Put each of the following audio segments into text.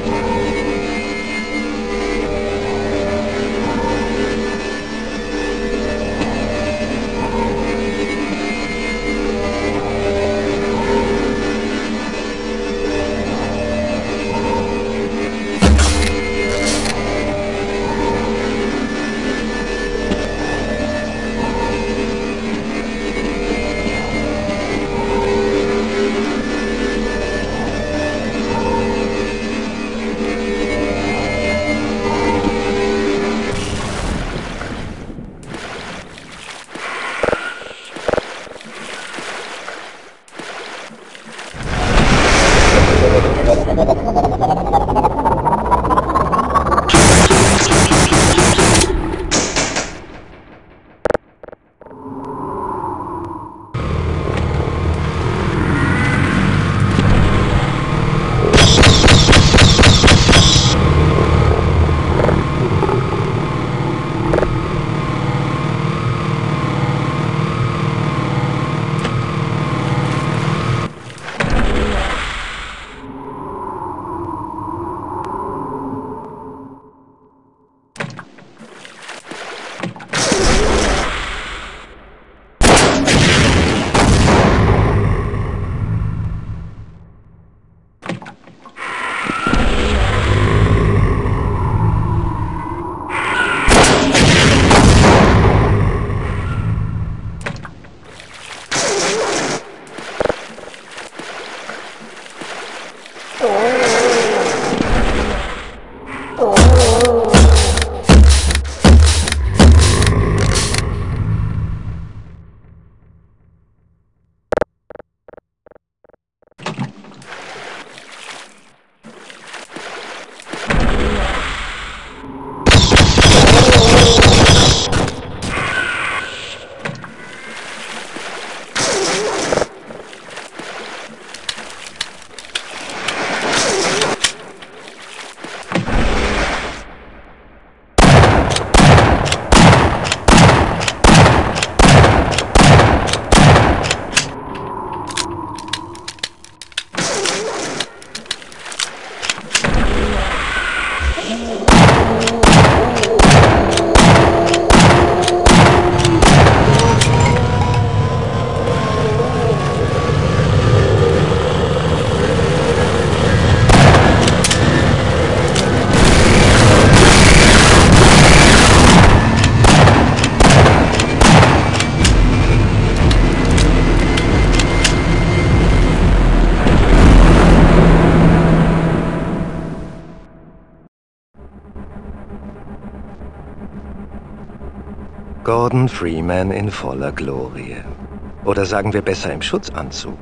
Gordon Freeman in voller Glorie. Oder sagen wir besser im Schutzanzug.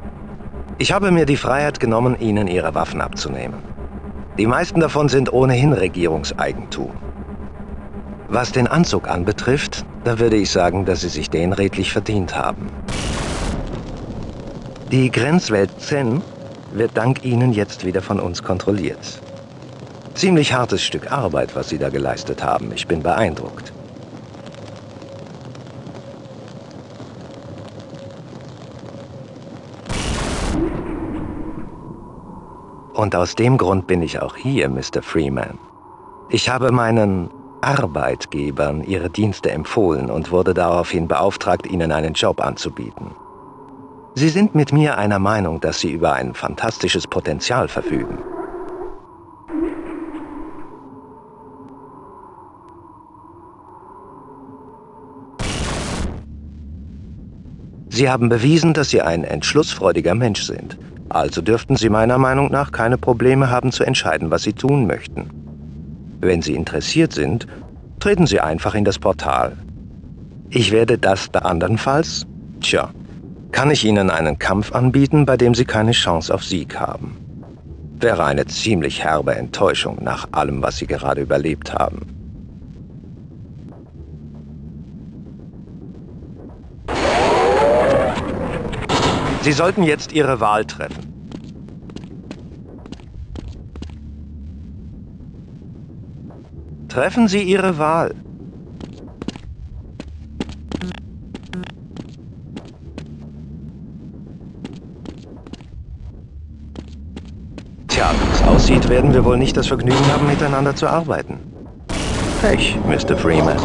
Ich habe mir die Freiheit genommen, Ihnen Ihre Waffen abzunehmen. Die meisten davon sind ohnehin Regierungseigentum. Was den Anzug anbetrifft, da würde ich sagen, dass Sie sich den redlich verdient haben. Die Grenzwelt Zen wird dank Ihnen jetzt wieder von uns kontrolliert. Ziemlich hartes Stück Arbeit, was Sie da geleistet haben. Ich bin beeindruckt. Und aus dem Grund bin ich auch hier, Mr. Freeman. Ich habe meinen Arbeitgebern Ihre Dienste empfohlen und wurde daraufhin beauftragt, Ihnen einen Job anzubieten. Sie sind mit mir einer Meinung, dass Sie über ein fantastisches Potenzial verfügen. Sie haben bewiesen, dass Sie ein entschlussfreudiger Mensch sind. Also dürften Sie meiner Meinung nach keine Probleme haben zu entscheiden, was Sie tun möchten. Wenn Sie interessiert sind, treten Sie einfach in das Portal. Ich werde das da andernfalls, kann ich Ihnen einen Kampf anbieten, bei dem Sie keine Chance auf Sieg haben. Wäre eine ziemlich herbe Enttäuschung nach allem, was Sie gerade überlebt haben. Sie sollten jetzt Ihre Wahl treffen. Treffen Sie Ihre Wahl. Tja, wie es aussieht, Bald werden wir wohl nicht das Vergnügen haben, miteinander zu arbeiten. Pech, Mr. Freeman.